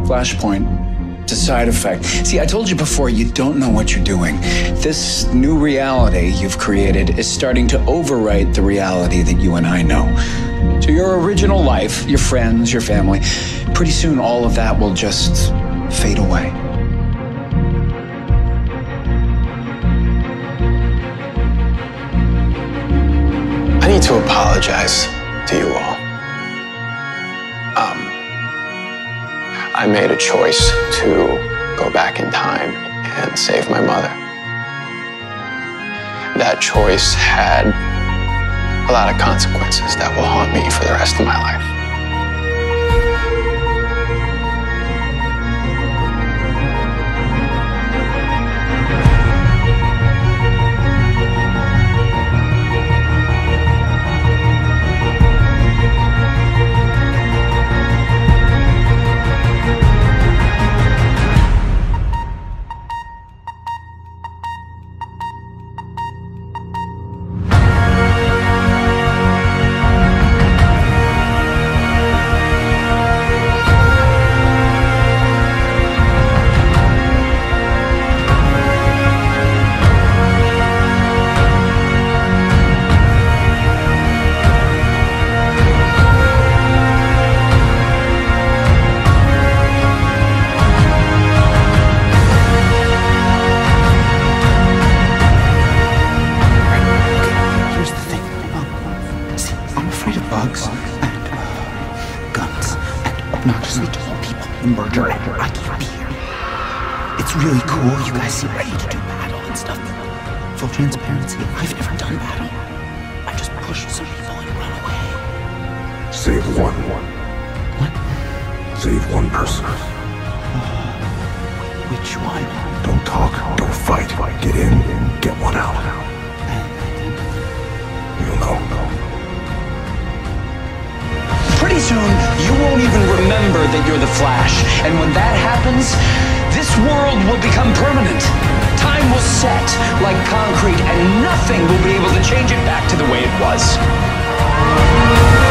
Flashpoint to side effect. See, I told you before, you don't know what you're doing. This new reality you've created is starting to overwrite the reality that you and I know. So your original life, your friends, your family, pretty soon all of that will just fade away. I need to apologize to you all. I made a choice to go back in time and save my mother. That choice had a lot of consequences that will haunt me for the rest of my life. Bugs and guns and obnoxiously tall people and murder, and I can't be here. It's really cool. You guys seem ready to do battle and stuff. Full transparency, I've never done battle. I just push some people and run away. Save one. What? Save one person. Which one? Don't talk, don't fight. Get in, get one out. You'll know. Pretty soon, you won't even remember that you're the Flash. And when that happens, this world will become permanent. Time will set like concrete, and nothing will be able to change it back to the way it was.